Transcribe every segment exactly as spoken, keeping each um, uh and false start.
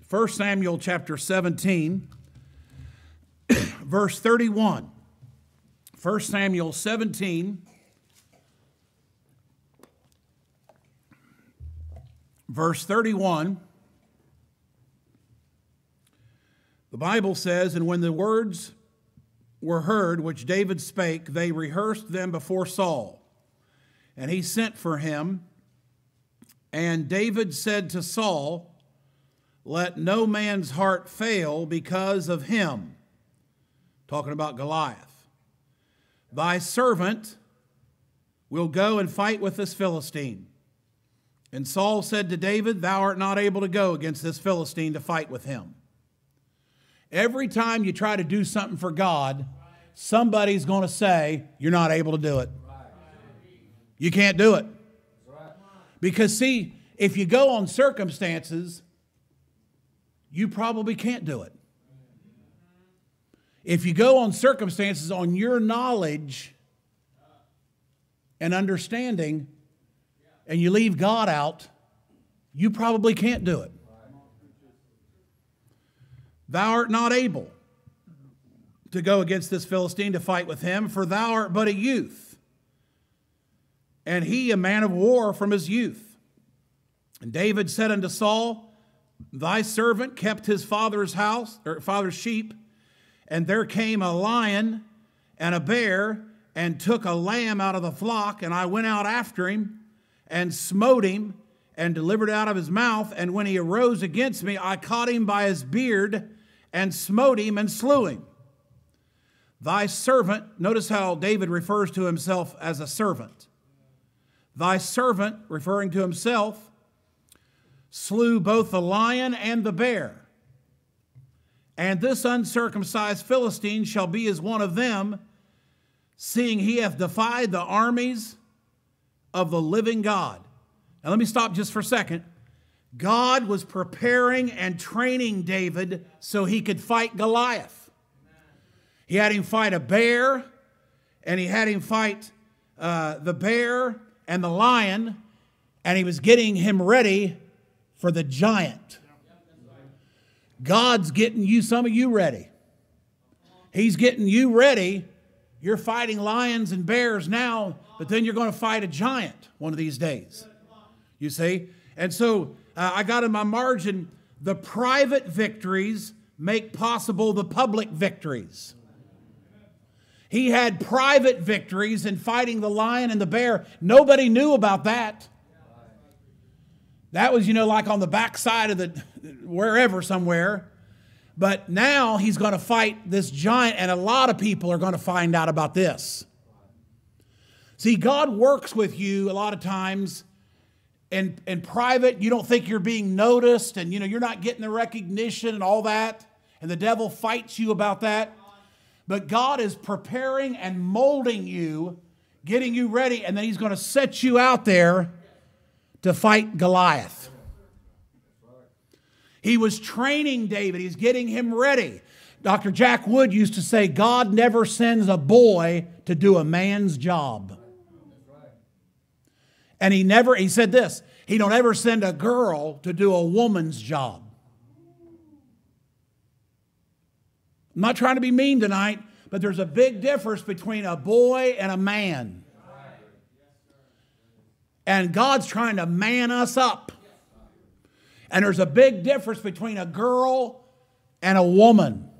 First Samuel chapter seventeen, verse thirty-one. First Samuel seventeen, verse thirty-one. The Bible says, "And when the words were heard which David spake, they rehearsed them before Saul. And he sent for him. And David said to Saul, Let no man's heart fail because of him." Talking about Goliath. "Thy servant will go and fight with this Philistine." And Saul said to David, "Thou art not able to go against this Philistine to fight with him." Every time you try to do something for God, somebody's going to say, you're not able to do it. You can't do it. Because see, if you go on circumstances, you probably can't do it. If you go on circumstances on your knowledge and understanding, and you leave God out, you probably can't do it. "Thou art not able to go against this Philistine to fight with him, for thou art but a youth, and he a man of war from his youth." And David said unto Saul, "Thy servant kept his father's house, or father's sheep, and there came a lion and a bear, and took a lamb out of the flock, and I went out after him, and smote him, and delivered out of his mouth. And when he arose against me, I caught him by his beard, and smote him, and slew him. Thy servant," notice how David refers to himself as a servant. "Thy servant," referring to himself, "slew both the lion and the bear. And this uncircumcised Philistine shall be as one of them, seeing he hath defied the armies of the living God." Now let me stop just for a second. God was preparing and training David so he could fight Goliath. He had him fight a bear, and he had him fight uh, the bear and the lion, and he was getting him ready for the giant. God's getting you, some of you ready. He's getting you ready. You're fighting lions and bears now, but then you're going to fight a giant one of these days. You see? And so uh, I got in my margin, the private victories make possible the public victories. He had private victories in fighting the lion and the bear. Nobody knew about that. That was, you know, like on the backside of the, wherever somewhere. But now he's going to fight this giant, and a lot of people are going to find out about this. See, God works with you a lot of times in, in private. You don't think you're being noticed, and, you know, you're not getting the recognition and all that. And the devil fights you about that. But God is preparing and molding you, getting you ready, and then he's going to set you out there to fight Goliath. He was training David. He's getting him ready. Doctor Jack Wood used to say, God never sends a boy to do a man's job. And he never, he said this, he don't ever send a girl to do a woman's job. I'm not trying to be mean tonight, but there's a big difference between a boy and a man. And God's trying to man us up. And there's a big difference between a girl and a woman.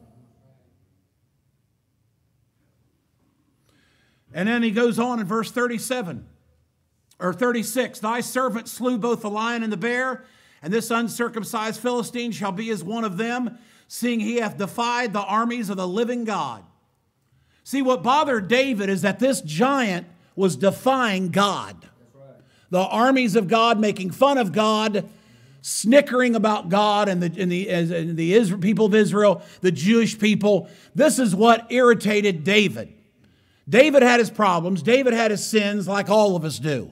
And then he goes on in verse thirty-seven, or thirty-six. "Thy servant slew both the lion and the bear, and this uncircumcised Philistine shall be as one of them, seeing he hath defied the armies of the living God." See, what bothered David is that this giant was defying God. The armies of God, making fun of God, snickering about God and the, and the, and the Israel, people of Israel, the Jewish people. This is what irritated David. David had his problems. David had his sins like all of us do.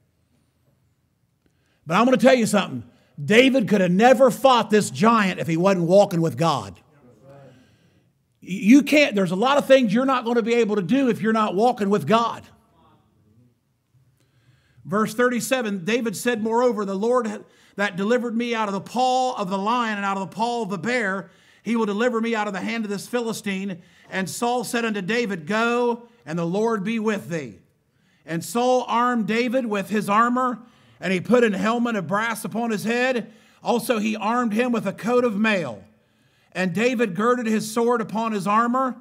But I'm going to tell you something. David could have never fought this giant if he wasn't walking with God. You can't, there's a lot of things you're not going to be able to do if you're not walking with God. Verse thirty-seven, David said, "Moreover, the Lord, that delivered me out of the paw of the lion and out of the paw of the bear. He will deliver me out of the hand of this Philistine. And Saul said unto David, Go, and the Lord be with thee. And Saul armed David with his armor, and he put an helmet of brass upon his head. Also he armed him with a coat of mail. And David girded his sword upon his armor,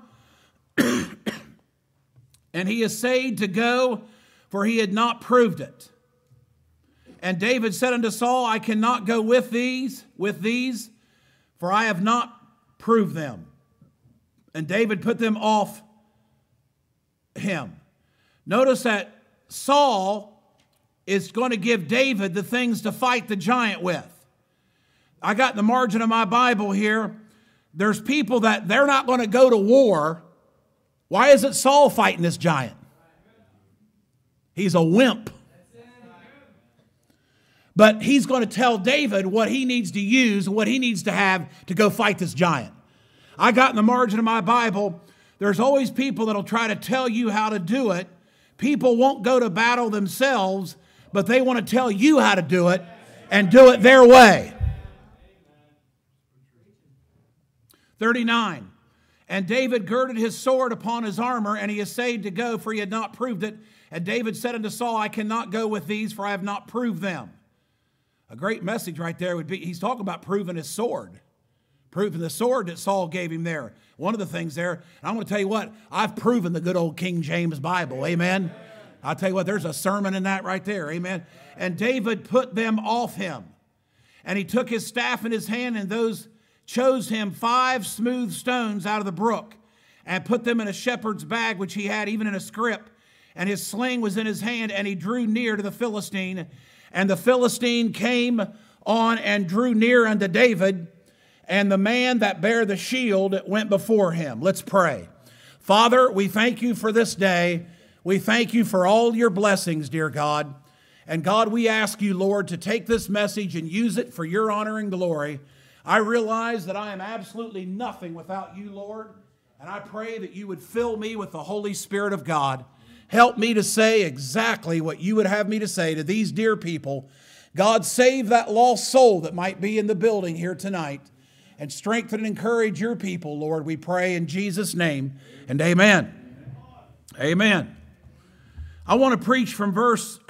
and he essayed to go, for he had not proved it. And David said unto Saul, I cannot go with these, with these, for I have not proved them. And David put them off him. Notice that Saul is going to give David the things to fight the giant with. I got in the margin of my Bible here, there's people that they're not going to go to war. Why isn't Saul fighting this giant? He's a wimp. But he's going to tell David what he needs to use, what he needs to have to go fight this giant. I got in the margin of my Bible, there's always people that'll try to tell you how to do it. People won't go to battle themselves, but they want to tell you how to do it and do it their way. thirty-nine. And David girded his sword upon his armor, and he essayed to go, for he had not proved it. And David said unto Saul, I cannot go with these, for I have not proved them. A great message right there would be, he's talking about proving his sword. Proving the sword that Saul gave him there. One of the things there, and I'm going to tell you what, I've proven the good old King James Bible, amen? I'll tell you what, there's a sermon in that right there, amen? And David put them off him. And he took his staff in his hand, and those chose him five smooth stones out of the brook, and put them in a shepherd's bag, which he had even in a scrip. And his sling was in his hand, and he drew near to the Philistine. And the Philistine came on and drew near unto David, and the man that bare the shield went before him. Let's pray. Father, we thank you for this day. We thank you for all your blessings, dear God. And God, we ask you, Lord, to take this message and use it for your honor and glory. I realize that I am absolutely nothing without you, Lord. And I pray that you would fill me with the Holy Spirit of God. Help me to say exactly what you would have me to say to these dear people. God, save that lost soul that might be in the building here tonight. And strengthen and encourage your people, Lord, we pray in Jesus' name. And amen. Amen. I want to preach from verse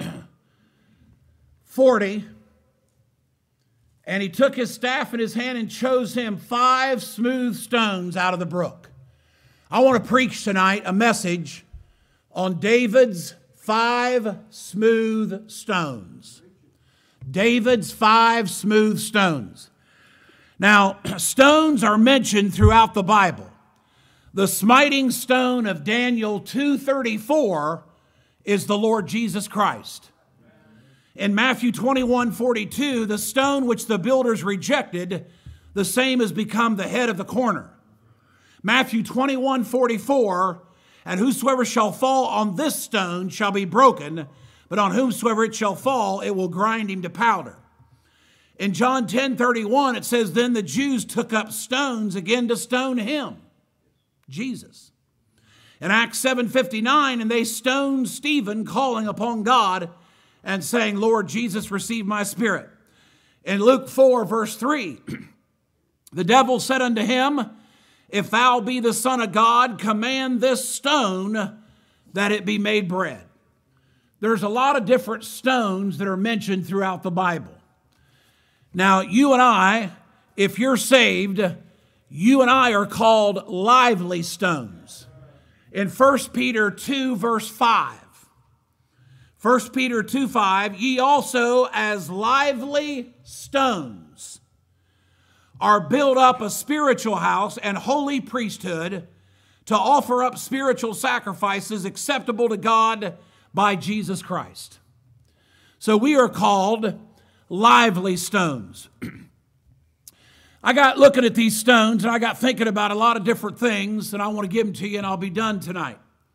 forty. And he took his staff in his hand and chose him five smooth stones out of the brook. I want to preach tonight a message on David's five smooth stones. David's five smooth stones. Now, stones are mentioned throughout the Bible. The smiting stone of Daniel two thirty-four is the Lord Jesus Christ. In Matthew twenty-one forty-two, the stone which the builders rejected, the same has become the head of the corner. Matthew twenty-one forty-four, and whosoever shall fall on this stone shall be broken, but on whomsoever it shall fall, it will grind him to powder. In John ten thirty-one, it says, then the Jews took up stones again to stone him, Jesus. In Acts seven fifty-nine, and they stoned Stephen, calling upon God and saying, Lord Jesus, receive my spirit. In Luke four, verse three, the devil said unto him, if thou be the Son of God, command this stone that it be made bread. There's a lot of different stones that are mentioned throughout the Bible. Now, you and I, if you're saved, you and I are called lively stones. In First Peter two, verse five, First Peter two five, ye also as lively stones are built up a spiritual house and holy priesthood to offer up spiritual sacrifices acceptable to God by Jesus Christ. So we are called lively stones. I got looking at these stones and I got thinking about a lot of different things, and I want to give them to you and I'll be done tonight.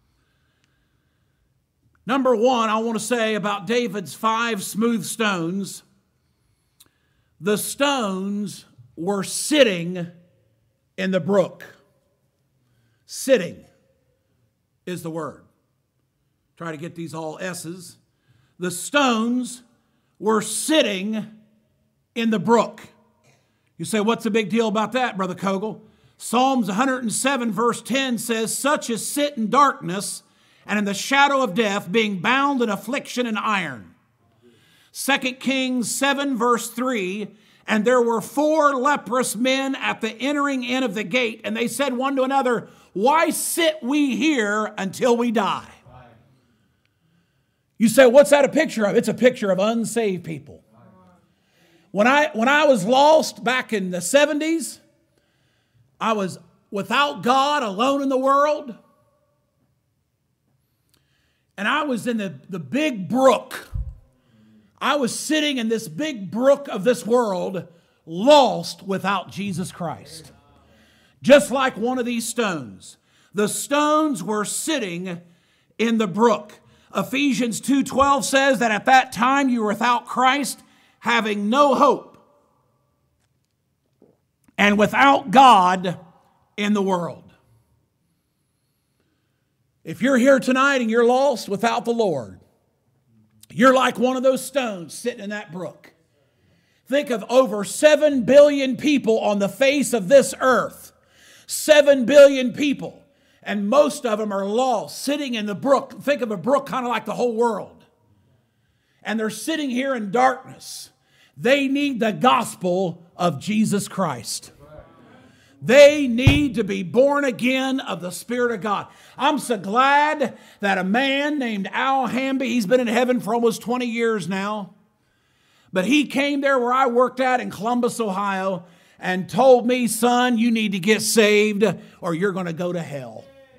Number one, I want to say about David's five smooth stones. The stones were sitting in the brook. Sitting is the word. Try to get these all S's. The stones were sitting in the brook. You say, what's the big deal about that, Brother Kogel? Psalms one hundred seven verse ten says, such as sit in darkness and in the shadow of death, being bound in affliction and iron. Second Kings seven verse three, and there were four leprous men at the entering in of the gate, and they said one to another, why sit we here until we die? You say, what's that a picture of? It's a picture of unsaved people. When I, when I was lost back in the seventies, I was without God, alone in the world. And I was in the, the big brook. I was sitting in this big brook of this world, lost without Jesus Christ. Just like one of these stones. The stones were sitting in the brook. Ephesians two twelve says that at that time you were without Christ, having no hope, and without God in the world. If you're here tonight and you're lost without the Lord, you're like one of those stones sitting in that brook. Think of over seven billion people on the face of this earth. seven billion people. And most of them are lost, sitting in the brook. Think of a brook kind of like the whole world. And they're sitting here in darkness. They need the gospel of Jesus Christ. They need to be born again of the Spirit of God. I'm so glad that a man named Al Hamby, he's been in heaven for almost twenty years now, but he came there where I worked at in Columbus, Ohio, and told me, son, you need to get saved or you're going to go to hell.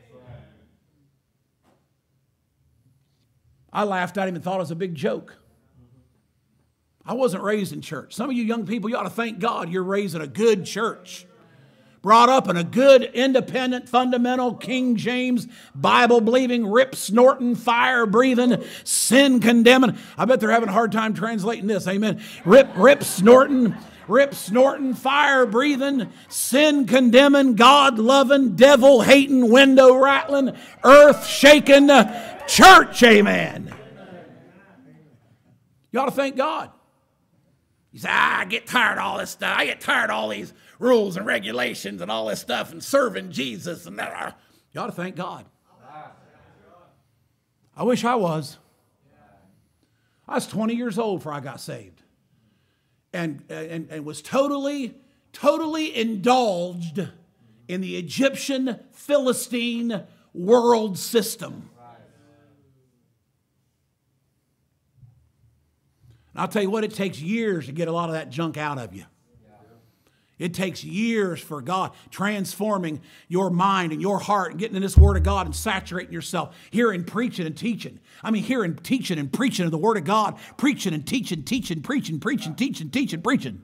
I laughed at him and thought it was a big joke. I wasn't raised in church. Some of you young people, you ought to thank God you're raised in a good church. Brought up in a good, independent, fundamental, King James, Bible-believing, rip-snorting, fire-breathing, sin-condemning. I bet they're having a hard time translating this, amen. Rip, rip-snorting, rip-snorting, fire-breathing, sin-condemning, God-loving, devil-hating, window-rattling, earth-shaking church, amen. You ought to thank God. You say, ah, I get tired of all this stuff. I get tired of all these rules and regulations and all this stuff and serving Jesus. And that. You ought to thank God. I wish I was. I was twenty years old before I got saved. And, and, and was totally, totally indulged in the Egyptian Philistine world system. And I'll tell you what, it takes years to get a lot of that junk out of you. It takes years for God transforming your mind and your heart and getting in this Word of God and saturating yourself. Hearing, preaching, and teaching. I mean, hearing, teaching, and preaching of the Word of God. Preaching and teaching, teaching, preaching, preaching, teaching, teaching, preaching.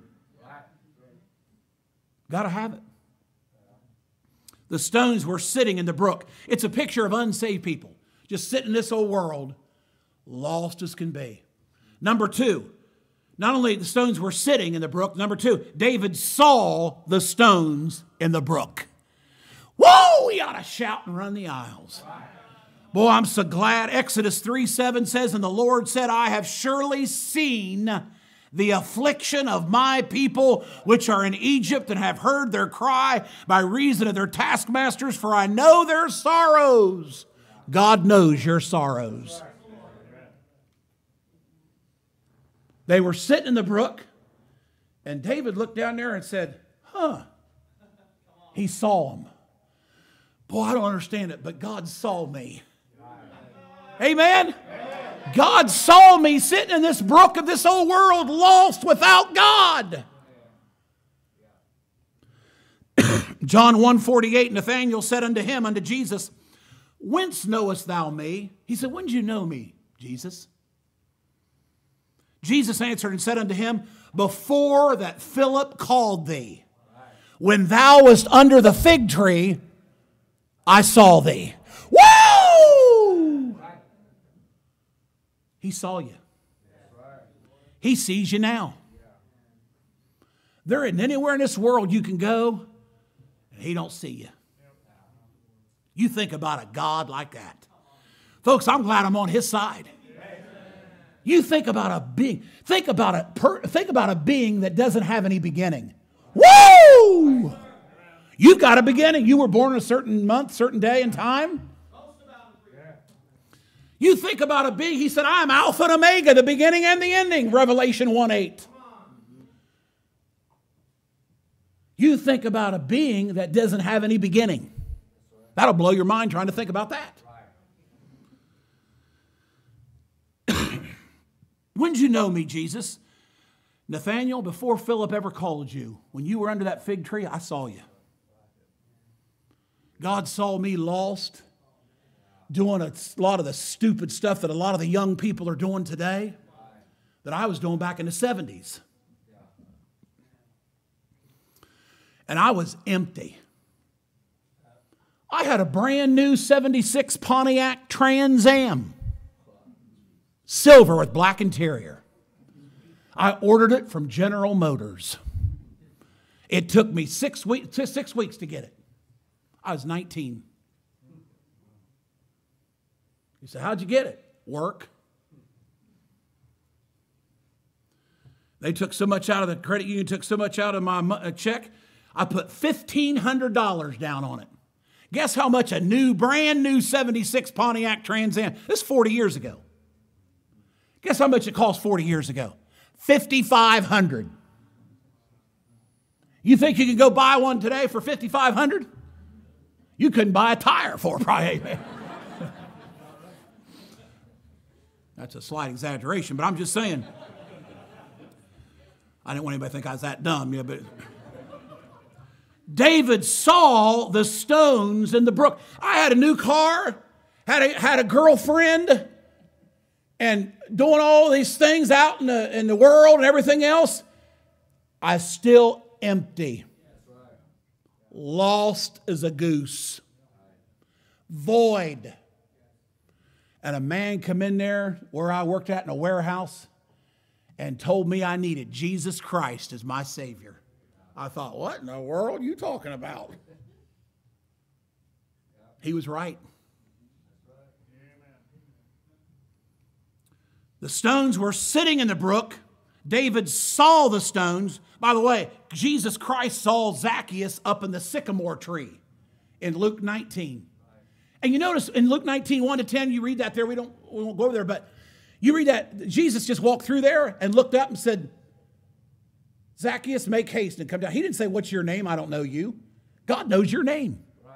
Got to have it. The stones were sitting in the brook. It's a picture of unsaved people. Just sitting in this old world, lost as can be. Number two, not only the stones were sitting in the brook, number two, David saw the stones in the brook. Whoa, we ought to shout and run the aisles. Boy, I'm so glad. Exodus three seven says, and the Lord said, I have surely seen the affliction of my people which are in Egypt and have heard their cry by reason of their taskmasters, for I know their sorrows. God knows your sorrows. They were sitting in the brook, and David looked down there and said, huh, he saw them. Boy, I don't understand it, but God saw me. Amen? God saw me sitting in this brook of this old world, lost without God. John one forty-eight, Nathanael said unto him, unto Jesus, whence knowest thou me? He said, when did you know me, Jesus? Jesus answered and said unto him, before that Philip called thee, when thou wast under the fig tree, I saw thee. Woo! He saw you. He sees you now. There isn't anywhere in this world you can go and he don't see you. You think about a God like that. Folks, I'm glad I'm on his side. You think about a being, think about a per, think about a being that doesn't have any beginning. Woo! You've got a beginning. You were born in a certain month, certain day and time. You think about a being, he said, I am Alpha and Omega, the beginning and the ending, Revelation one eight. You think about a being that doesn't have any beginning. That'll blow your mind trying to think about that. When did you know me, Jesus? Nathaniel, before Philip ever called you, when you were under that fig tree, I saw you. God saw me lost, doing a lot of the stupid stuff that a lot of the young people are doing today, that I was doing back in the seventies. And I was empty. I had a brand new seventy-six Pontiac Trans Am. Silver with black interior. I ordered it from General Motors. It took me six weeks, six weeks to get it. I was nineteen. He said, how'd you get it? Work. They took so much out of the credit union, took so much out of my check, I put fifteen hundred dollars down on it. Guess how much a new, brand new seventy-six Pontiac Trans Am, this is forty years ago. Guess how much it cost forty years ago? fifty-five hundred dollars. You think you can go buy one today for fifty-five hundred dollars? You couldn't buy a tire for it, probably. That's a slight exaggeration, but I'm just saying. I didn't want anybody to think I was that dumb, yeah, but David saw the stones in the brook. I had a new car, had a, had a girlfriend, and doing all these things out in the, in the world and everything else. I still empty. Lost as a goose. Void. And a man come in there where I worked at in a warehouse and told me I needed Jesus Christ as my Savior. I thought, what in the world are you talking about? He was right. The stones were sitting in the brook. David saw the stones. By the way, Jesus Christ saw Zacchaeus up in the sycamore tree in Luke nineteen. And you notice in Luke nineteen, one to ten, you read that there. We don't, we won't go over there, but you read that Jesus just walked through there and looked up and said, Zacchaeus, make haste and come down. He didn't say, what's your name? I don't know you. God knows your name. Right.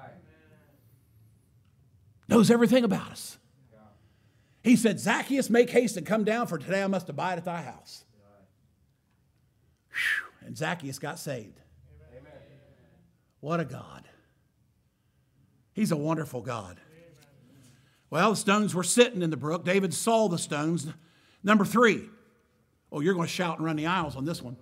Knows everything about us. Yeah. He said, Zacchaeus, make haste and come down, for today I must abide at thy house. Right. And Zacchaeus got saved. Amen. What a God. He's a wonderful God. Well, the stones were sitting in the brook. David saw the stones. Number three. Oh, you're going to shout and run the aisles on this one.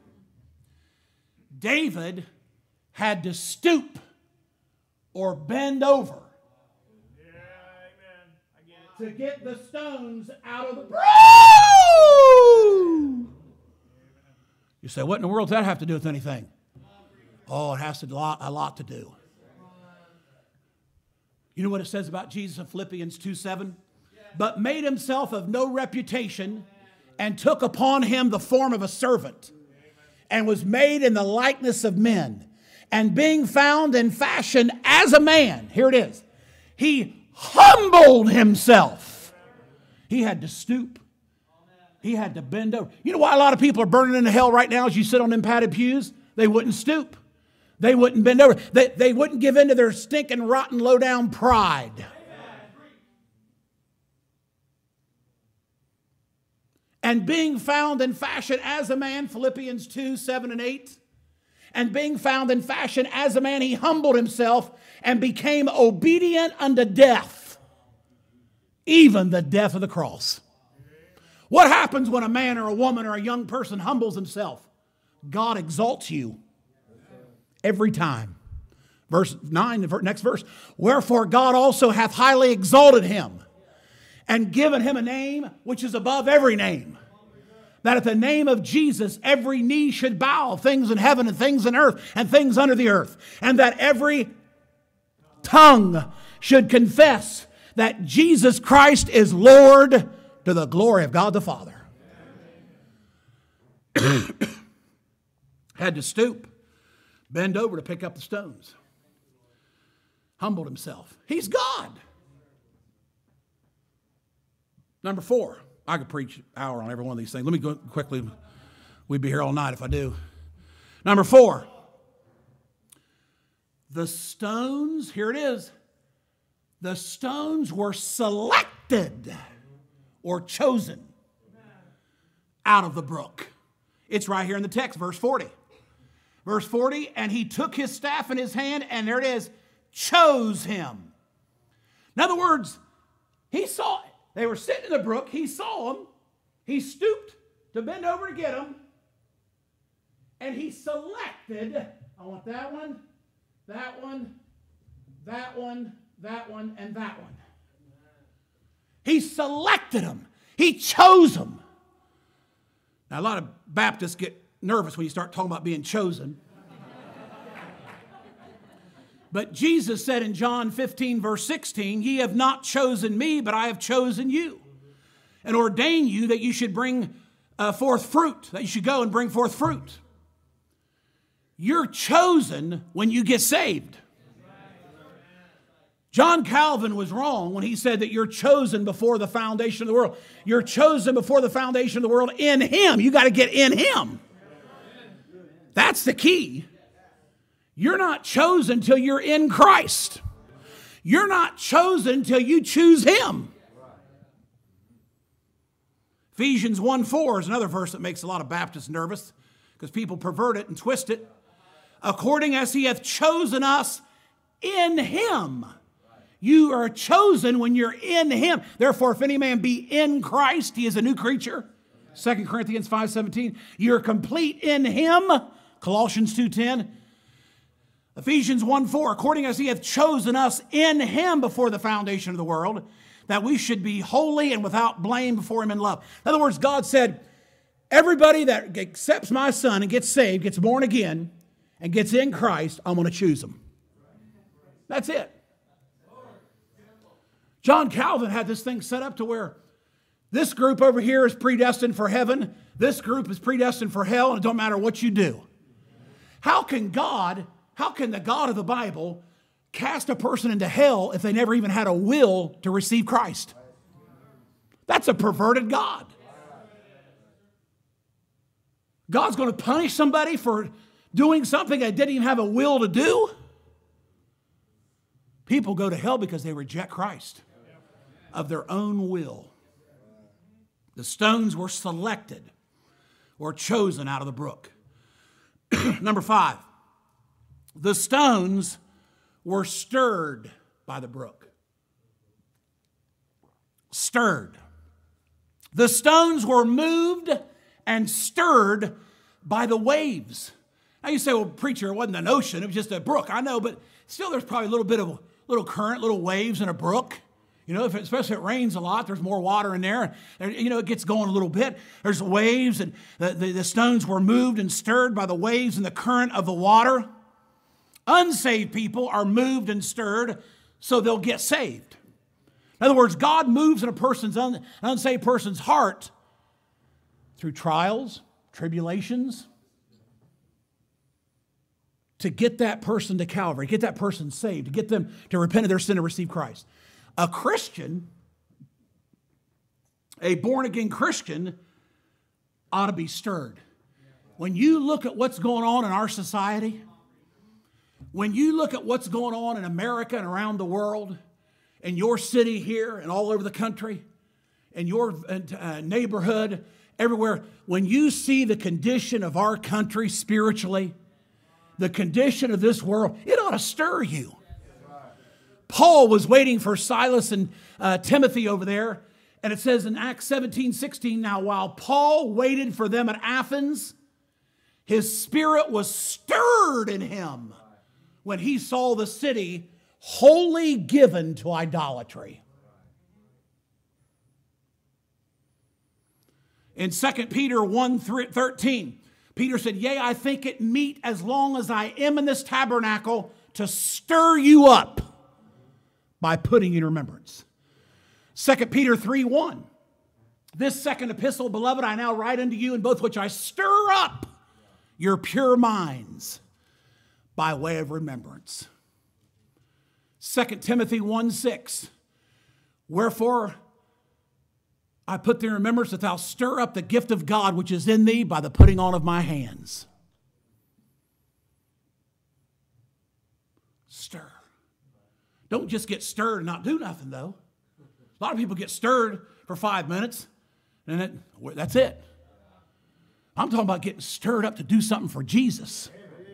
David had to stoop or bend over yeah, amen. I get it. To get the stones out of the brook. You say, what in the world does that have to do with anything? Oh, it has to, a lot to do. You know what it says about Jesus in Philippians two seven? But made himself of no reputation and took upon him the form of a servant and was made in the likeness of men. And being found in fashion as a man, here it is, he humbled himself. He had to stoop. He had to bend over. You know why a lot of people are burning into hell right now as you sit on them padded pews? They wouldn't stoop. They wouldn't bend over. They, they wouldn't give in to their stinking, rotten, low-down pride. And being found in fashion as a man, Philippians two, seven and eight. And being found in fashion as a man, he humbled himself and became obedient unto death, even the death of the cross. What happens when a man or a woman or a young person humbles himself? God exalts you. Every time. Verse nine, the next verse. Wherefore God also hath highly exalted him and given him a name which is above every name. That at the name of Jesus every knee should bow, things in heaven and things in earth and things under the earth. And that every tongue should confess that Jesus Christ is Lord, to to the glory of God the Father. Had to stoop, bend over to pick up the stones. Humbled himself. He's God. Number four. I could preach an hour on every one of these things. Let me go quickly. We'd be here all night if I do. Number four. The stones, here it is. The stones were selected or chosen out of the brook. It's right here in the text, verse forty. Verse forty, and he took his staff in his hand, and there it is, chose him. In other words, he saw it. They were sitting in the brook. He saw them. He stooped to bend over to get them. And he selected, I want that one, that one, that one, that one, and that one. He selected them. He chose them. Now, a lot of Baptists get nervous when you start talking about being chosen. But Jesus said in John fifteen, verse sixteen, ye have not chosen me, but I have chosen you and ordained you that you should bring uh, forth fruit, that you should go and bring forth fruit. You're chosen when you get saved. John Calvin was wrong when he said that you're chosen before the foundation of the world. You're chosen before the foundation of the world in Him. You got to get in Him. That's the key. You're not chosen till you're in Christ. You're not chosen till you choose Him. Ephesians one four is another verse that makes a lot of Baptists nervous because people pervert it and twist it. According as He hath chosen us in Him. You are chosen when you're in Him. Therefore, if any man be in Christ, he is a new creature. Second Corinthians five seventeen. You're complete in Him. Colossians two ten. Ephesians one four, according as He hath chosen us in Him before the foundation of the world, that we should be holy and without blame before Him in love. In other words, God said, everybody that accepts my Son and gets saved, gets born again, and gets in Christ, I'm going to choose them. That's it. John Calvin had this thing set up to where this group over here is predestined for heaven, this group is predestined for hell, and it don't matter what you do. How can God... How can the God of the Bible cast a person into hell if they never even had a will to receive Christ? That's a perverted God. God's going to punish somebody for doing something they didn't even have a will to do? People go to hell because they reject Christ of their own will. The stones were selected or chosen out of the brook. Number five. The stones were stirred by the brook. Stirred. The stones were moved and stirred by the waves. Now you say, well, preacher, it wasn't an ocean, it was just a brook. I know, but still there's probably a little bit of little current, little waves in a brook. You know, if it, especially if it rains a lot, there's more water in there. And, you know, it gets going a little bit. There's waves, and the, the, the stones were moved and stirred by the waves and the current of the water. Unsaved people are moved and stirred so they'll get saved. In other words, God moves in a person's un, an unsaved person's heart through trials, tribulations, to get that person to Calvary, get that person saved, to get them to repent of their sin and receive Christ. A Christian, a born-again Christian, ought to be stirred. When you look at what's going on in our society, when you look at what's going on in America and around the world, in your city here and all over the country, in your uh, neighborhood, everywhere, when you see the condition of our country spiritually, the condition of this world, it ought to stir you. Paul was waiting for Silas and uh, Timothy over there, and it says in Acts seventeen sixteen, now while Paul waited for them at Athens, his spirit was stirred in him when he saw the city wholly given to idolatry. In Second Peter one thirteen, Peter said, yea, I think it meet as long as I am in this tabernacle to stir you up by putting in remembrance. Second Peter three one, This second epistle, beloved, I now write unto you, in both which I stir up your pure minds by way of remembrance. Second Timothy one six. Wherefore I put thee in remembrance that thou stir up the gift of God which is in thee by the putting on of my hands. Stir. Don't just get stirred and not do nothing, though. A lot of people get stirred for five minutes, and it, that's it. I'm talking about getting stirred up to do something for Jesus.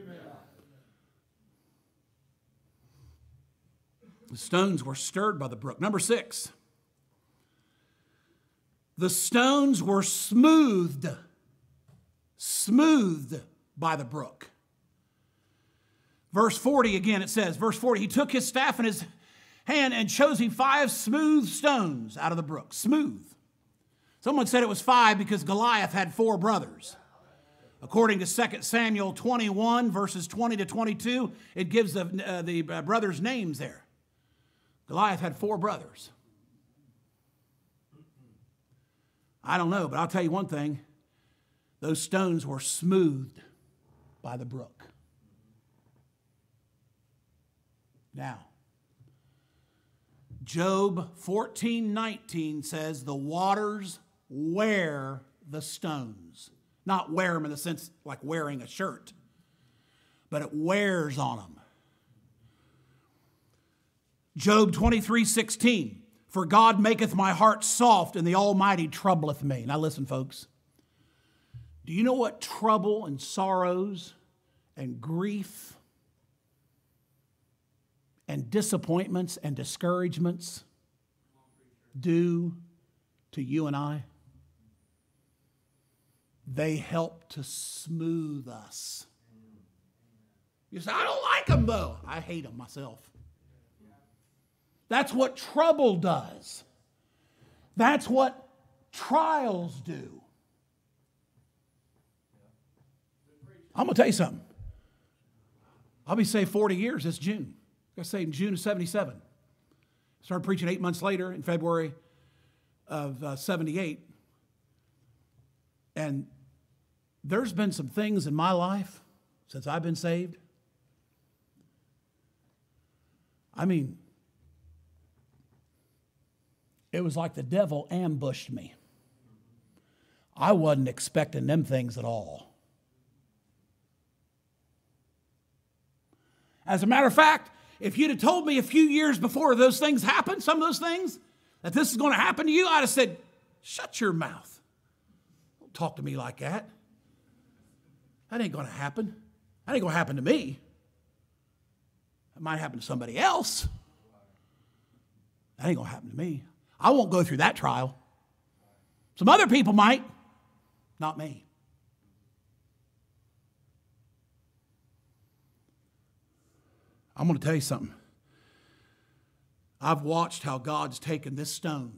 The stones were stirred by the brook. Number six. The stones were smoothed, smoothed by the brook. Verse forty again, it says, verse forty, he took his staff in his hand and chose him five smooth stones out of the brook. Smooth. Someone said it was five because Goliath had four brothers. According to Second Samuel twenty-one, verses twenty to twenty-two, it gives the, uh, the brothers' names there. Goliath had four brothers. I don't know, but I'll tell you one thing. Those stones were smoothed by the brook. Now, Job fourteen nineteen says the waters wear the stones. Not wear them in the sense like wearing a shirt, but it wears on them. Job twenty-three sixteen. For God maketh my heart soft, and the Almighty troubleth me. Now listen, folks. Do you know what trouble and sorrows and grief and disappointments and discouragements do to you and I? They help to smooth us. You say, I don't like them, though. I hate them myself. That's what trouble does. That's what trials do. I'm going to tell you something. I'll be saved forty years this June. I got saved in June of seventy-seven. Started preaching eight months later in February of uh, seventy-eight. And there's been some things in my life since I've been saved. I mean, it was like the devil ambushed me. I wasn't expecting them things at all. As a matter of fact, if you'd have told me a few years before those things happened, some of those things, that this is going to happen to you, I'd have said, shut your mouth. Don't talk to me like that. That ain't going to happen. That ain't going to happen to me. It might happen to somebody else. That ain't going to happen to me. I won't go through that trial. Some other people might, not me. I'm going to tell you something. I've watched how God's taken this stone.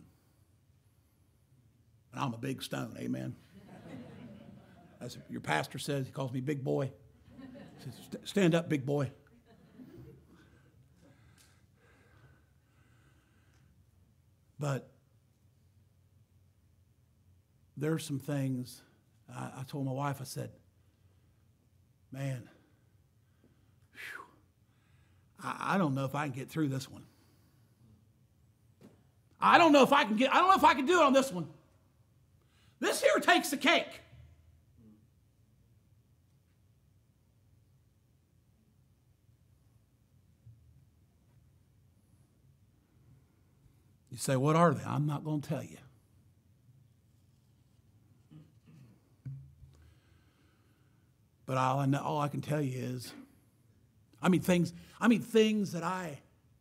And I'm a big stone, amen. As your pastor says, he calls me big boy. He says, stand up, big boy. But there's some things, I, I told my wife, I said, man, whew, I, I don't know if I can get through this one. I don't know if I can get, I don't know if I can do it on this one. This here takes the cake. You say, what are they? I'm not going to tell you. But all I, know, all I can tell you is, I mean things, I mean things that I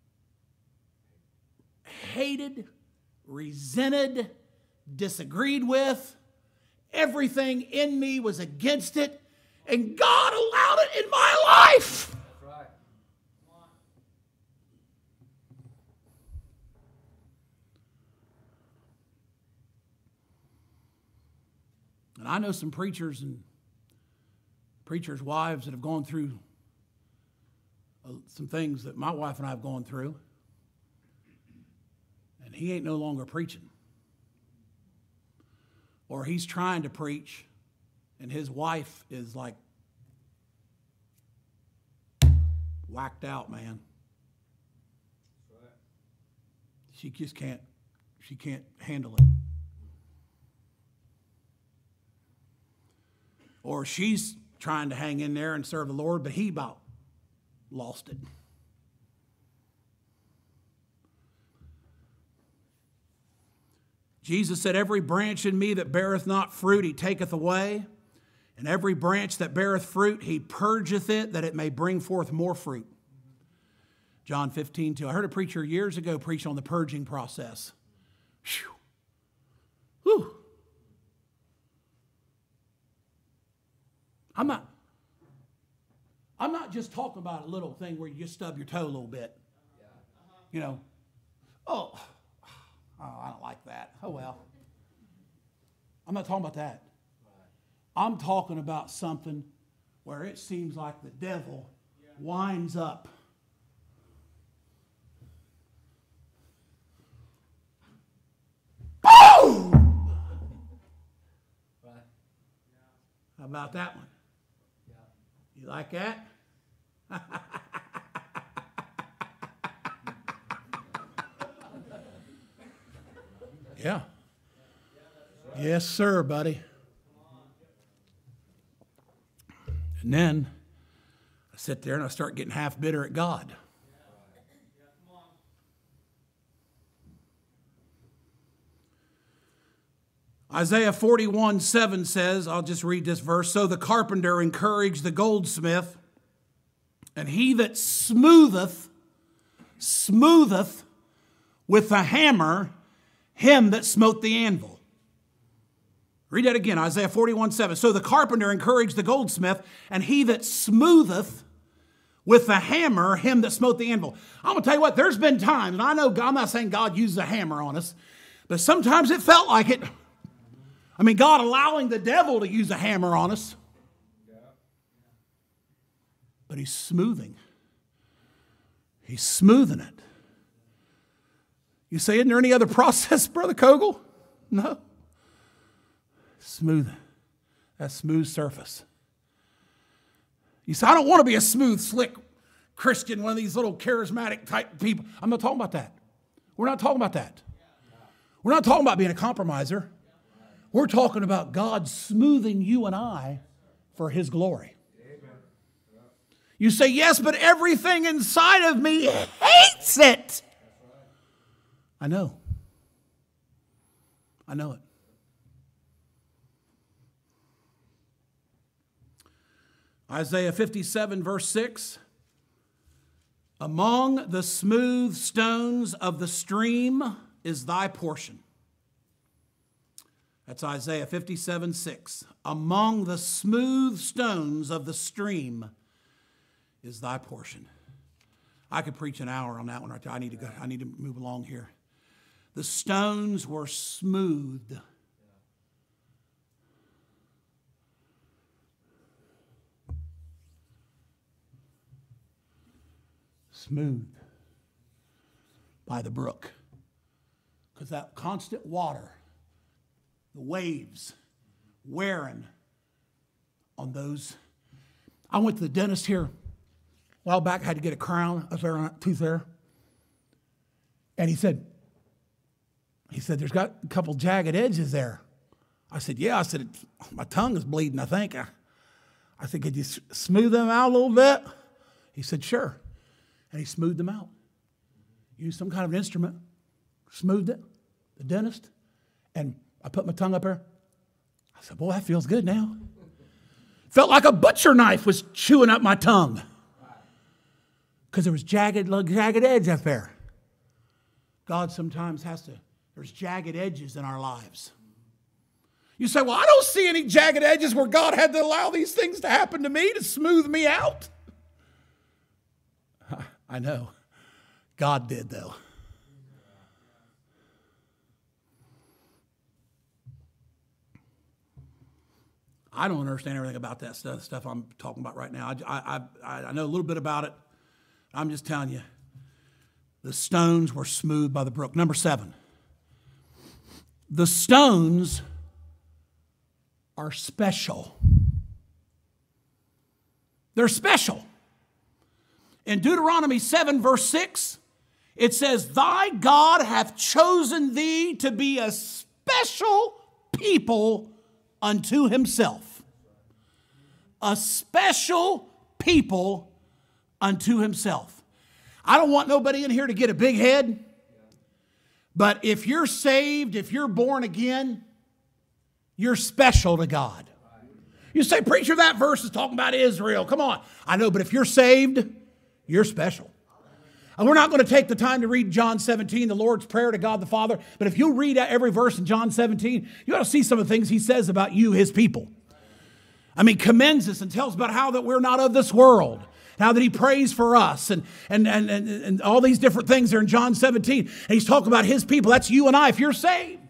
hated, resented, disagreed with. Everything in me was against it, and God allowed it in my life. And I know some preachers and preachers' wives that have gone through uh, some things that my wife and I have gone through. And he ain't no longer preaching. Or he's trying to preach, and his wife is like whacked out, man. She just can't, she can't handle it. Or she's trying to hang in there and serve the Lord, but he about lost it. Jesus said, every branch in me that beareth not fruit, he taketh away. And every branch that beareth fruit, he purgeth it, that it may bring forth more fruit. John fifteen, two. I heard a preacher years ago preach on the purging process. Whew. Whew. I'm not, I'm not just talking about a little thing where you just stub your toe a little bit. You know, oh, oh, I don't like that. Oh, well. I'm not talking about that. I'm talking about something where it seems like the devil winds up. Boom! How about that one? You like that? Yeah. Yes, sir, buddy. And then I sit there and I start getting half bitter at God. Isaiah forty-one, seven says, I'll just read this verse. So the carpenter encouraged the goldsmith, and he that smootheth, smootheth with the hammer him that smote the anvil. Read that again, Isaiah forty-one, seven. So the carpenter encouraged the goldsmith, and he that smootheth with the hammer him that smote the anvil. I'm going to tell you what, there's been times, and I know God, I'm not saying God uses a hammer on us, but sometimes it felt like it. I mean, God allowing the devil to use a hammer on us. But he's smoothing. He's smoothing it. You say, isn't there any other process, Brother Kogel? No. Smooth. That smooth surface. You say, I don't want to be a smooth, slick Christian, one of these little charismatic type people. I'm not talking about that. We're not talking about that. We're not talking about being a compromiser. We're talking about God smoothing you and I for His glory. You say, yes, but everything inside of me hates it. I know. I know it. Isaiah fifty-seven, verse six. Among the smooth stones of the stream is thy portion. That's Isaiah fifty-seven, six. Among the smooth stones of the stream is thy portion. I could preach an hour on that one right there. I need to go. I need to move along here. The stones were smooth. Smooth by the brook. Because that constant water, the waves wearing on those. I went to the dentist here a while back. I had to get a crown. I was there on a tooth there. And he said, he said, there's got a couple jagged edges there. I said, yeah. I said, my tongue is bleeding, I think. I, I said, could you smooth them out a little bit? He said, sure. And he smoothed them out. Used some kind of an instrument, smoothed it, the dentist, and I put my tongue up there. I said, boy, that feels good now. Felt like a butcher knife was chewing up my tongue. Because there was jagged, jagged edge up there. God sometimes has to, there's jagged edges in our lives. You say, well, I don't see any jagged edges where God had to allow these things to happen to me to smooth me out. I know. God did, though. I don't understand everything about that stuff, stuff I'm talking about right now. I, I, I know a little bit about it. I'm just telling you. The stones were smooth by the brook. Number seven. The stones are special. They're special. In Deuteronomy seven, verse six, it says, thy God hath chosen thee to be a special people unto himself. A special people unto himself. I don't want nobody in here to get a big head, but if you're saved, if you're born again, you're special to God. You say, preacher, that verse is talking about Israel. Come on. I know, but if you're saved, you're special. And we're not going to take the time to read John seventeen, the Lord's Prayer to God the Father. But if you read every verse in John seventeen, you ought to see some of the things he says about you, his people. I mean, commends us and tells about how that we're not of this world. How that he prays for us and, and, and, and, and all these different things there in John seventeen. And he's talking about his people. That's you and I if you're saved.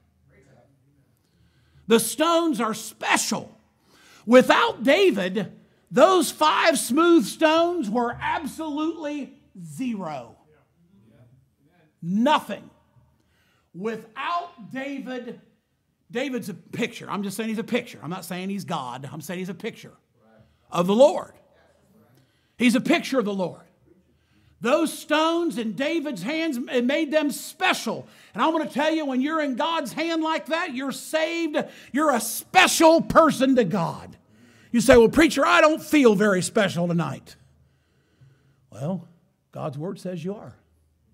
The stones are special. Without David, those five smooth stones were absolutely zero. Nothing. Without David, David's a picture. I'm just saying he's a picture. I'm not saying he's God. I'm saying he's a picture of the Lord. He's a picture of the Lord. Those stones in David's hands, it made them special. And I'm going to tell you, when you're in God's hand like that, you're saved. You're a special person to God. You say, well, preacher, I don't feel very special tonight. Well, God's word says you are.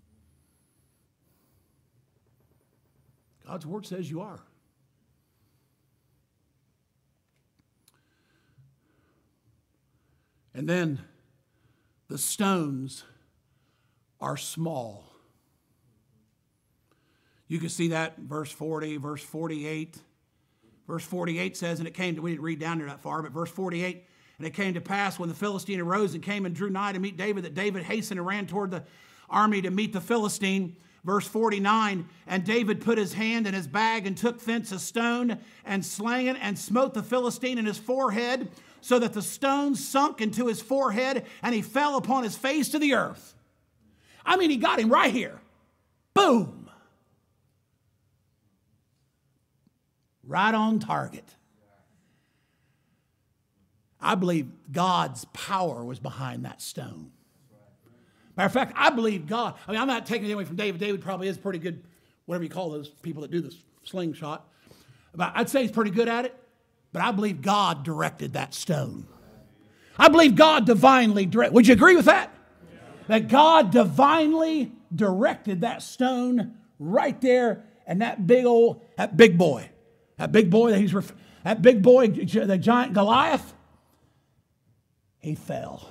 God's word says you are. And then the stones are small. You can see that in verse forty, verse forty-eight. Verse forty-eight says, and it came to, we didn't read down there that far, but verse forty-eight, and it came to pass when the Philistine arose and came and drew nigh to meet David, that David hastened and ran toward the army to meet the Philistine. Verse forty-nine, and David put his hand in his bag and took thence a stone and slang it and smote the Philistine in his forehead, so that the stone sunk into his forehead and he fell upon his face to the earth. I mean, he got him right here. Boom. Right on target. I believe God's power was behind that stone. Matter of fact, I believe God. I mean, I'm not taking it away from David. David probably is pretty good, whatever you call those people that do this slingshot. But I'd say he's pretty good at it. But I believe God directed that stone. I believe God divinely directed. Would you agree with that? Yeah. That God divinely directed that stone right there, and that big old, that big boy, that big boy that he's ref- that big boy, the giant Goliath, he fell.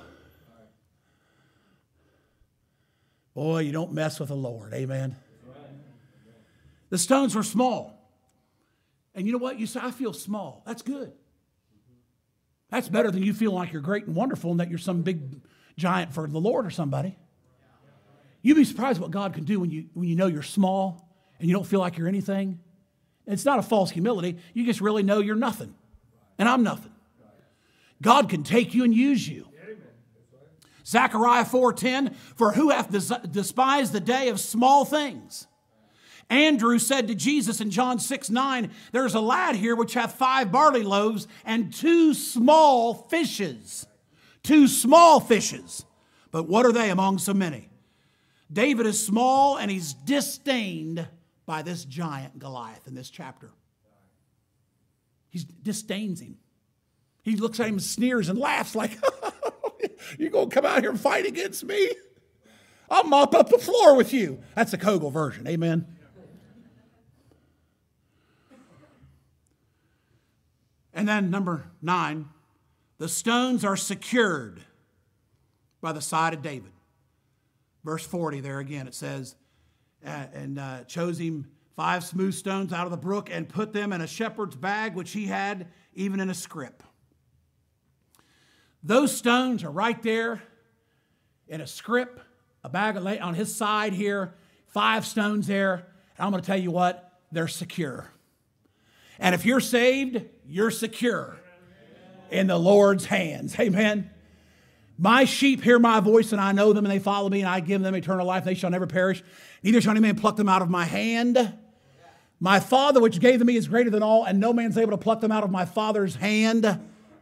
Boy, you don't mess with the Lord. Amen. The stones were small. And you know what? You say, I feel small. That's good. That's better than you feel like you're great and wonderful and that you're some big giant for the Lord or somebody. You'd be surprised what God can do when you, when you know you're small and you don't feel like you're anything. It's not a false humility. You just really know you're nothing. And I'm nothing. God can take you and use you. Zechariah four ten, for who hath des- despised the day of small things? Andrew said to Jesus in John six nine, there's a lad here which hath five barley loaves and two small fishes. Two small fishes. But what are they among so many? David is small and he's disdained by this giant Goliath in this chapter. He disdains him. He looks at him and sneers and laughs like, you're going to come out here and fight against me? I'll mop up the floor with you. That's the Kogel version. Amen. And then number nine, the stones are secured by the side of David. Verse forty there again, it says, uh, and uh, chose him five smooth stones out of the brook and put them in a shepherd's bag, which he had even in a scrip. Those stones are right there in a scrip, a bag on his side here, five stones there. And I'm going to tell you what, they're secure. And if you're saved, you're secure in the Lord's hands. Amen. My sheep hear my voice, and I know them, and they follow me, and I give them eternal life. They shall never perish. Neither shall any man pluck them out of my hand. My Father which gave them me is greater than all, and no man's able to pluck them out of my Father's hand.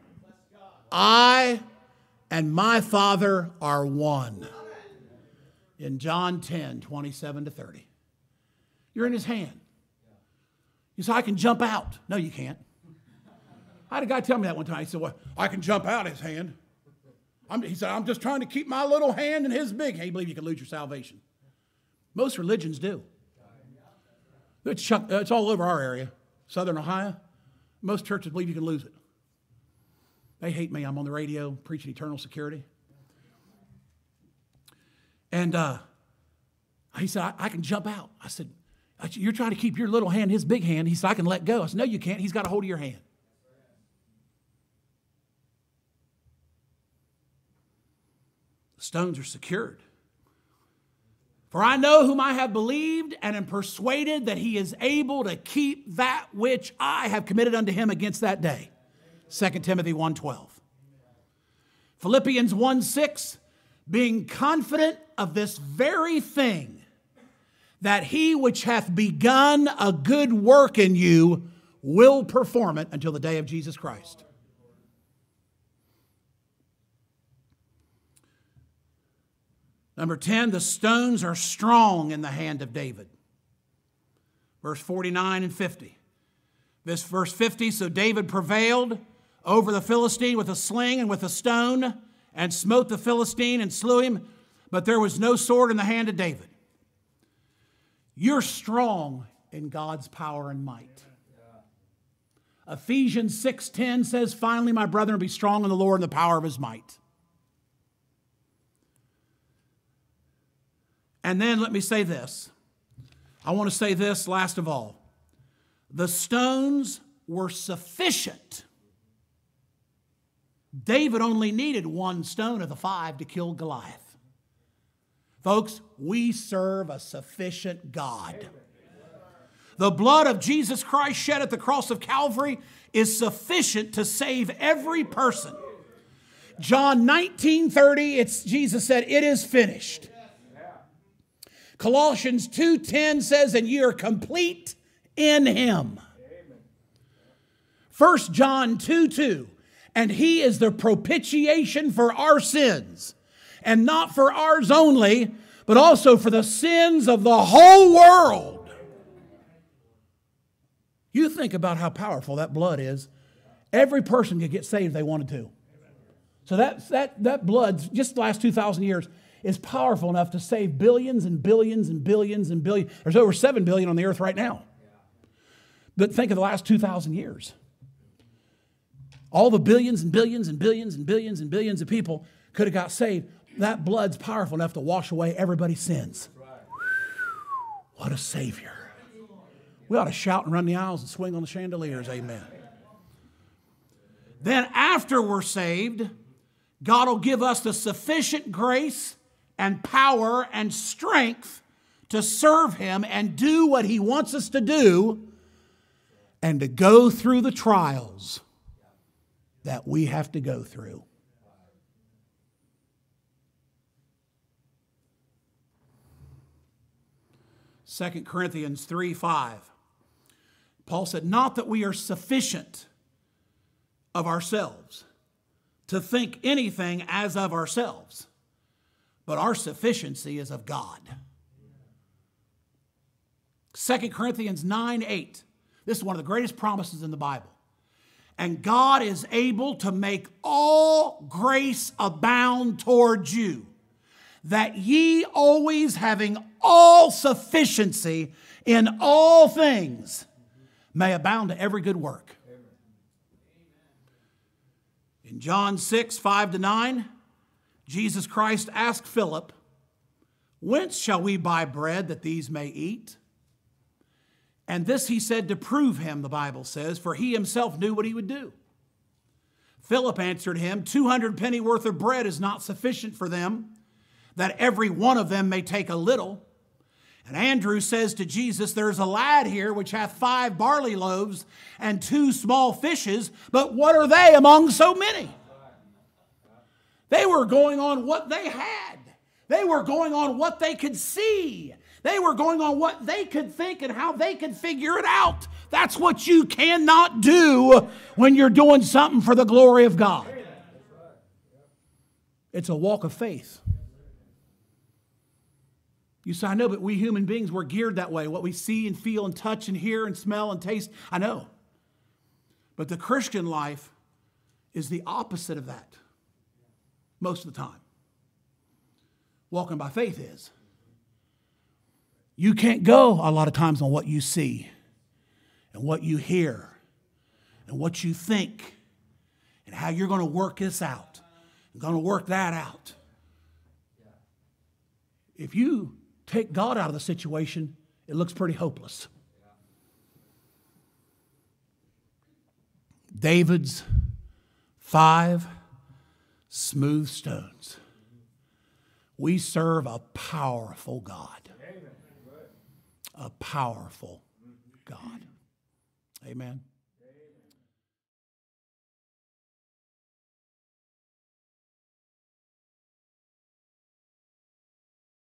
I and my Father are one. In John ten, twenty-seven to thirty. You're in his hand. You say, I can jump out. No, you can't. I had a guy tell me that one time. He said, well, I can jump out his hand. I'm, he said, I'm just trying to keep my little hand in his big hand. You believe you can lose your salvation? Most religions do. It's, chuck, uh, it's all over our area, Southern Ohio. Most churches believe you can lose it. They hate me. I'm on the radio preaching eternal security. And uh, he said, I, I can jump out. I said, you're trying to keep your little hand in his big hand. He said, I can let go. I said, no, you can't. He's got a hold of your hand. The stones are secured. For I know whom I have believed, and am persuaded that he is able to keep that which I have committed unto him against that day. Second Timothy one twelve. Philippians one six, being confident of this very thing, that he which hath begun a good work in you will perform it until the day of Jesus Christ. Number ten, the stones are strong in the hand of David. Verse forty-nine and fifty. This verse fifty, so David prevailed over the Philistine with a sling and with a stone, and smote the Philistine and slew him, but there was no sword in the hand of David. You're strong in God's power and might. Ephesians six ten says, finally, my brethren, be strong in the Lord and the power of his might. And then let me say this. I want to say this last of all. The stones were sufficient. David only needed one stone of the five to kill Goliath. Folks, we serve a sufficient God. The blood of Jesus Christ shed at the cross of Calvary is sufficient to save every person. John nineteen thirty, it's Jesus said, it is finished. Colossians two ten says, and ye are complete in him. First John two two, and he is the propitiation for our sins, and not for ours only, but also for the sins of the whole world. You think about how powerful that blood is. Every person could get saved if they wanted to. So that, that, that blood, just the last two thousand years, is powerful enough to save billions and billions and billions and billions. There's over seven billion on the earth right now. But think of the last two thousand years. All the billions and billions and billions and billions and billions of people could have got saved. That blood's powerful enough to wash away everybody's sins. What a Savior. We ought to shout and run the aisles and swing on the chandeliers. Amen. Then after we're saved, God will give us the sufficient grace and power and strength to serve him and do what he wants us to do, and to go through the trials that we have to go through. Second Corinthians three five. Paul said, not that we are sufficient of ourselves to think anything as of ourselves, but our sufficiency is of God. Second Corinthians nine eight. This is one of the greatest promises in the Bible. And God is able to make all grace abound towards you, that ye always having all sufficiency in all things may abound to every good work. In John six, five to nine, Jesus Christ asked Philip, whence shall we buy bread that these may eat? And this he said to prove him, the Bible says, for he himself knew what he would do. Philip answered him, two hundred penny worth of bread is not sufficient for them, that every one of them may take a little. And Andrew says to Jesus, there's a lad here which hath five barley loaves and two small fishes, but what are they among so many? They were going on what they had. They were going on what they could see. They were going on what they could think and how they could figure it out. That's what you cannot do when you're doing something for the glory of God. It's a walk of faith. You say, I know, but we human beings, we're geared that way. What we see and feel and touch and hear and smell and taste, I know. But the Christian life is the opposite of that most of the time. Walking by faith is. You can't go a lot of times on what you see and what you hear and what you think and how you're going to work this out and going to work that out. If you take God out of the situation, it looks pretty hopeless. David's five smooth stones. We serve a powerful God. A powerful God. Amen.